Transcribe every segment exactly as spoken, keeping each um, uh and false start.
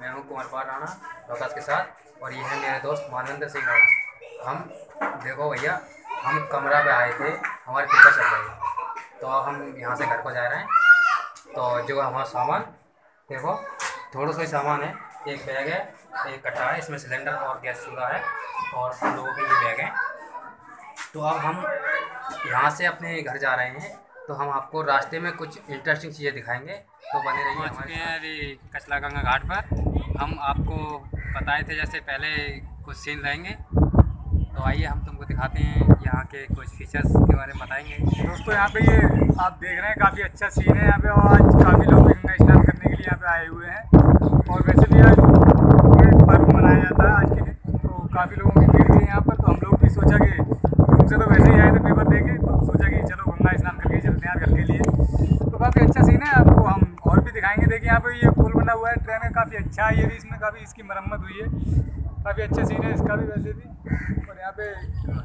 मैं हूं कुमार पाल राणा प्रकाश के साथ, और ये है मेरे दोस्त मानवेंद्र सिंह राणा। हम देखो भैया, हम कमरा पे आए थे, हमारे पेपर चल रहे हैं, तो अब हम यहाँ से घर को जा रहे हैं। तो जो हमारा सामान देखो, थोड़ा सा ही सामान है, एक बैग है, एक कट्टा है, इसमें सिलेंडर और गैस चूल्हा है, और हम लोगों के ये बैग हैं। तो अब हम यहाँ से अपने घर जा रहे हैं, तो हम आपको रास्ते में कुछ इंटरेस्टिंग चीज़ें दिखाएंगे, तो बने रहिए। पहुँच चुके हैं अभी कचला गंगा घाट पर। हम आपको बताए थे जैसे पहले कुछ सीन रहेंगे, तो आइए हम तुमको दिखाते हैं यहाँ के कुछ फीचर्स के बारे में बताएंगे। दोस्तों यहाँ पे ये आप देख रहे हैं काफ़ी अच्छा सीन है यहाँ पे, और आज काफ़ी लोग गंगा स्नान करने के लिए यहाँ पे आए हुए हैं। और वैसे भी आज पर्व मनाया जाता है आज के दिन, तो काफ़ी लोगों की भीड़ थी यहाँ पर। तो हम लोग भी सोचा कि तुमसे तो वैसे ही आए थे पेपर देके, तो सोचा कि चलो गंगा स्नान करके चलते हैं घर के लिए। तो काफ़ी अच्छा सीन है, आपको हम और भी दिखाएंगे। देखिए यहाँ पे ये पुल बना हुआ है ट्रेन में, काफ़ी अच्छा है ये भी, इसमें काफ़ी इसकी मरम्मत हुई है, काफ़ी अच्छा सीन है इसका भी वैसे भी। और यहाँ पे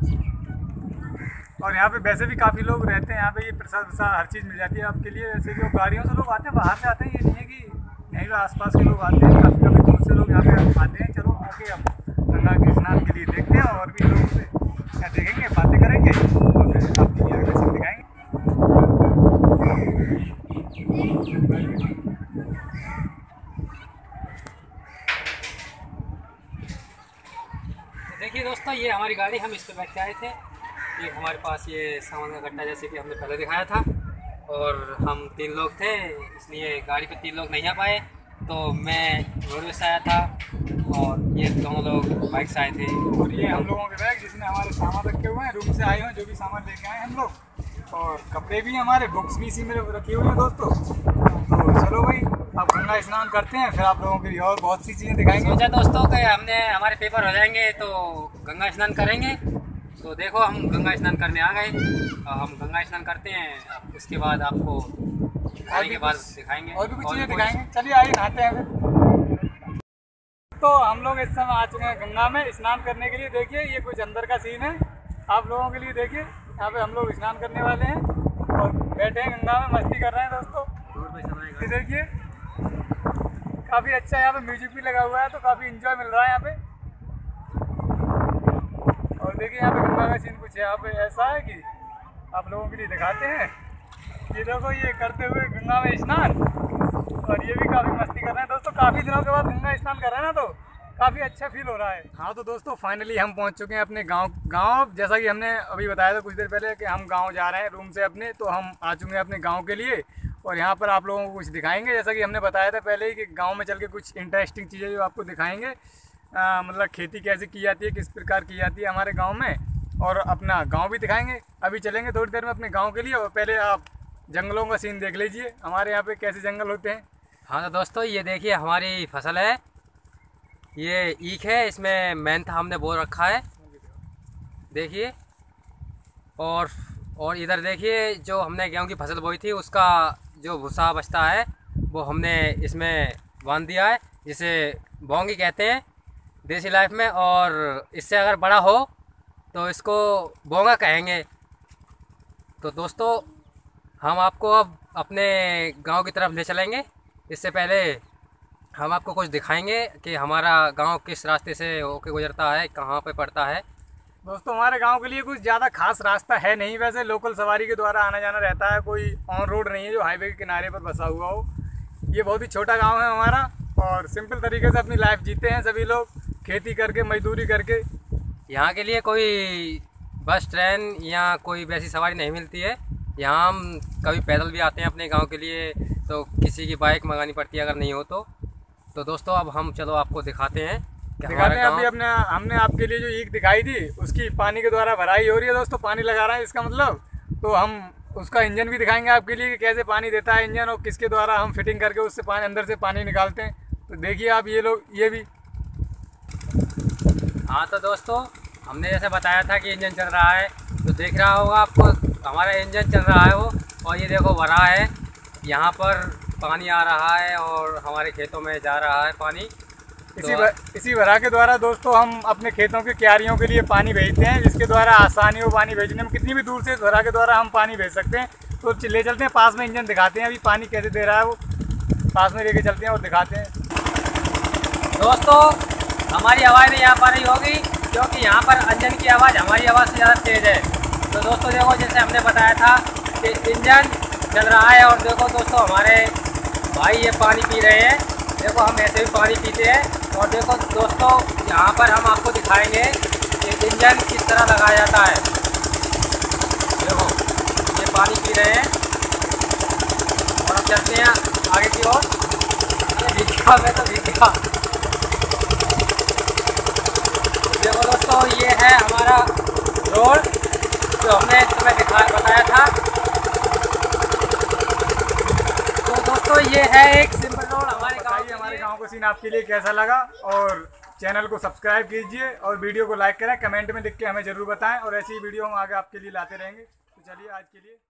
और यहाँ पे वैसे भी काफ़ी लोग रहते हैं यहाँ पे, ये प्रसाद वसाद हर चीज़ मिल जाती है आपके लिए। वैसे कि गाड़ियों से लोग आते हैं, बाहर से आते हैं, ये नहीं है कि यहीं आसपास के लोग आते हैं, काफ़ी काफ़ी दूर से लोग यहाँ पे आते हैं। चलो आके हम गंगा के स्नान के लिए देखते हैं, और भी लोगों से यहाँ देखेंगे, बातें करेंगे, और फिर आपके लिए आगे से दिखाएँगे। देखिए दोस्तों, ये हमारी गाड़ी, हम इस पर बैठ के आए थे। ये हमारे पास ये सामान का गट्टा जैसे कि हमने पहले दिखाया था, और हम तीन लोग थे, इसलिए गाड़ी पे तीन लोग नहीं आ पाए। तो मैं रोडवेज से आया था, और ये दोनों लोग बाइक से आए थे। और ये हम लोगों के बैग जिसमें हमारे सामान रखे हुए हैं, रूम से आए हुए हैं, जो भी सामान लेके आए हैं हम लोग, और कपड़े भी हमारे, बुक्स भी इसी में रखी हुई हैं दोस्तों। तो चलो भाई, अब गंगा स्नान करते हैं, फिर आप लोगों के लिए और बहुत सी चीज़ें दिखाएंगे। सोचा दोस्तों कि हमने हमारे पेपर हो जाएंगे तो गंगा स्नान करेंगे। तो देखो, हम गंगा स्नान करने आ गए, और हम गंगा स्नान करते हैं, उसके बाद आपको आने के बाद दिखाएंगे और भी कुछ चीज़ें दिखाएंगे। चलिए आइए, नहाते हैं फिर। तो हम लोग इस समय आ चुके हैं गंगा में स्नान करने के लिए। देखिए ये कुछ अंदर का सीन है आप लोगों के लिए। देखिए यहाँ पे हम लोग स्नान करने वाले हैं, और बैठे हैं गंगा में, मस्ती कर रहे हैं दोस्तों। ये देखिए काफ़ी अच्छा, यहाँ पे म्यूजिक भी लगा हुआ है, तो काफ़ी इंजॉय मिल रहा है यहाँ पे। और देखिए यहाँ पे गंगा का सीन कुछ यहाँ पे ऐसा है कि आप लोगों के लिए दिखाते हैं। ये देखो, ये करते हुए गंगा में स्नान, और ये भी काफ़ी मस्ती कर रहे हैं दोस्तों। काफ़ी दिनों के बाद गंगा स्नान कर रहे हैं ना, तो काफ़ी अच्छा फील हो रहा है। हाँ तो दोस्तों, फाइनली हम पहुँच चुके हैं अपने गाँव गाँव जैसा कि हमने अभी बताया था कुछ देर पहले कि हम गाँव जा रहे हैं रूम से अपने। तो हम आ चुके हैं अपने गाँव के लिए, और यहाँ पर आप लोगों को कुछ दिखाएंगे, जैसा कि हमने बताया था पहले ही कि गांव में चल के कुछ इंटरेस्टिंग चीज़ें जो आपको दिखाएंगे। आ, मतलब खेती कैसे की जाती है, किस प्रकार की जाती है हमारे गांव में, और अपना गांव भी दिखाएंगे। अभी चलेंगे थोड़ी देर में अपने गांव के लिए, और पहले आप जंगलों का सीन देख लीजिए, हमारे यहाँ पे कैसे जंगल होते हैं। हाँ तो दोस्तों, ये देखिए हमारी फसल है, ये ईख है, इसमें मेहनत हमने बो रखा है, देखिए। और और इधर देखिए, जो हमने गेहूँ की फसल बोई थी, उसका जो भूसा बचता है वो हमने इसमें बांध दिया है, जिसे बोंगी कहते हैं देसी लाइफ में। और इससे अगर बड़ा हो तो इसको बोंगा कहेंगे। तो दोस्तों, हम आपको अब अपने गांव की तरफ ले चलेंगे। इससे पहले हम आपको कुछ दिखाएंगे कि हमारा गांव किस रास्ते से होके गुजरता है, कहाँ पे पड़ता है। दोस्तों, हमारे गांव के लिए कुछ ज़्यादा खास रास्ता है नहीं, वैसे लोकल सवारी के द्वारा आना जाना रहता है, कोई ऑन रोड नहीं है जो हाईवे के किनारे पर बसा हुआ हो। ये बहुत ही छोटा गांव है हमारा, और सिंपल तरीके से अपनी लाइफ जीते हैं सभी लोग, खेती करके, मजदूरी करके। यहाँ के लिए कोई बस, ट्रेन या कोई वैसी सवारी नहीं मिलती है। यहाँ हम कभी पैदल भी आते हैं अपने गाँव के लिए, तो किसी की बाइक मंगानी पड़ती है अगर नहीं हो तो। तो दोस्तों, अब हम चलो आपको दिखाते हैं दिखाते हैं। अभी अपने हमने आपके लिए जो ईख दिखाई थी, उसकी पानी के द्वारा भराई हो रही है दोस्तों, पानी लगा रहा है इसका मतलब। तो हम उसका इंजन भी दिखाएंगे आपके लिए कि कैसे पानी देता है इंजन, और किसके द्वारा हम फिटिंग करके उससे पानी, अंदर से पानी निकालते हैं। तो देखिए आप ये लोग, ये भी। हाँ तो दोस्तों, हमने जैसे बताया था कि इंजन चल रहा है, तो देख रहा होगा आपको हमारा इंजन चल रहा है वो। और ये देखो भरा है, यहाँ पर पानी आ रहा है, और हमारे खेतों में जा रहा है पानी। इसी बर, इसी भरा के द्वारा दोस्तों हम अपने खेतों की क्यारियों के लिए पानी भेजते हैं, जिसके द्वारा आसानी हो पानी भेजने में। कितनी भी दूर से इस भरा के द्वारा हम पानी भेज सकते हैं। तो ले चलते हैं पास में, इंजन दिखाते हैं अभी पानी कैसे दे रहा है वो, पास में लेके चलते हैं और दिखाते हैं। दोस्तों हमारी आवाज़ नहीं आ पा रही होगी क्योंकि यहाँ पर इंजन की आवाज़ हमारी आवाज़ से ज़्यादा तेज़ है। तो दोस्तों देखो, जैसे हमने बताया था कि इंजन चल रहा है और देखो दोस्तों हमारे भाई ये पानी पी रहे हैं। देखो हम ऐसे भी पानी पीते हैं। और देखो दोस्तों यहाँ पर हम आपको दिखाएंगे कि इंजन किस तरह लगाया जाता है। देखो ये पानी पी रहे हैं और अब चलते हैं आगे की ओर। भीगा मैं तो भीगा। देखो दोस्तों ये है हमारा रोड जो हमने तुम्हें दिखा बताया था। तो दोस्तों ये है एक सिंपल रोड हमारे गाँव के हमारे गांव का सीन आपके लिए कैसा लगा, और चैनल को सब्सक्राइब कीजिए और वीडियो को लाइक करें, कमेंट में लिख के हमें ज़रूर बताएं और ऐसी वीडियो हम आगे आपके लिए लाते रहेंगे। तो चलिए आज के लिए।